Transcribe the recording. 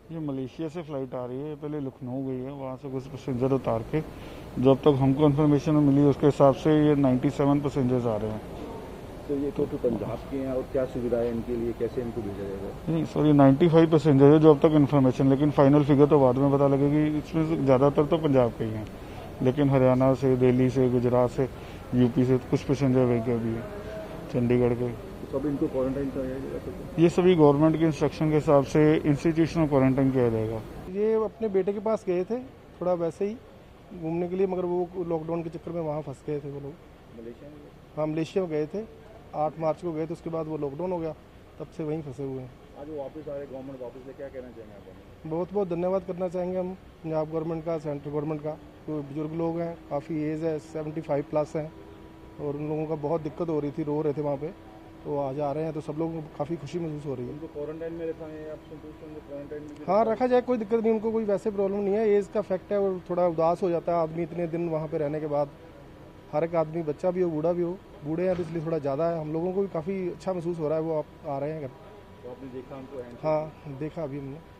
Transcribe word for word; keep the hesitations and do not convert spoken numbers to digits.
ये मलेशिया से फ़्लाइट आ रही है, पहले लखनऊ गई है, वहाँ से कुछ पैसेंजर उतार के जब तक हमको इन्फॉर्मेशन मिली उसके हिसाब से ये सत्तानवे पैसेंजर्स आ रहे हैं। तो ये टोटल पंजाब के हैं और क्या सुविधा है इनके लिए, कैसे इनको भेजा जाएगा? नहीं सॉरी, पचानवे पैसेंजर है जो अब तक इन्फॉर्मेशन, लेकिन फाइनल फिगर तो बाद में पता लगेगी। इसमें से ज़्यादातर तो पंजाब के ही हैं, लेकिन हरियाणा से, दिल्ली से, गुजरात से, यूपी से कुछ पैसेंजर वही के भी है, चंडीगढ़ के। तो सब इनको क्वारंटाइन कराया जाएगा? ये सभी गवर्नमेंट के इंस्ट्रक्शन के हिसाब से इंस्टीट्यूशनल क्वारंटाइन किया जाएगा। ये अपने बेटे के पास गए थे थोड़ा वैसे ही घूमने के लिए, मगर वो लॉकडाउन के चक्कर में वहाँ फंस गए थे वो लोग। मलेशिया में? हाँ, मलेशिया में गए थे, आठ मार्च को गए थे, उसके बाद वो लॉकडाउन हो गया, तब से वहीं फंसे हुए हैं। आज वो वापस आ रहे, गवर्नमेंट वापस ले, क्या कहना चाहेंगे आप? बहुत बहुत धन्यवाद करना चाहेंगे हम पंजाब गवर्नमेंट का, सेंट्रल गवर्नमेंट का। तो बुजुर्ग लोग हैं, काफ़ी एज है, सेवेंटी फाइव प्लस हैं, और उन लोगों का बहुत दिक्कत हो रही थी, रो रहे थे वहाँ पे, तो आज आ रहे हैं तो सब लोगों को काफ़ी खुशी महसूस हो रही है। उनको क्वारंटाइन में रखा है, आप संतुष्ट हैं क्वारंटाइन में? हाँ, रखा जाए, कोई दिक्कत नहीं, उनको कोई वैसे प्रॉब्लम नहीं है, एज का फैक्ट है, और थोड़ा उदास हो जाता है आदमी इतने दिन वहाँ पे रहने के बाद। हर एक आदमी, बच्चा भी हो, बूढ़ा भी हो, बूढ़े हैं तो इसलिए थोड़ा ज़्यादा है। हम लोगों को भी काफ़ी अच्छा महसूस हो रहा है, वो आप आ रहे हैं घर। तो आपने देखा हमको? हाँ, देखा अभी हमने।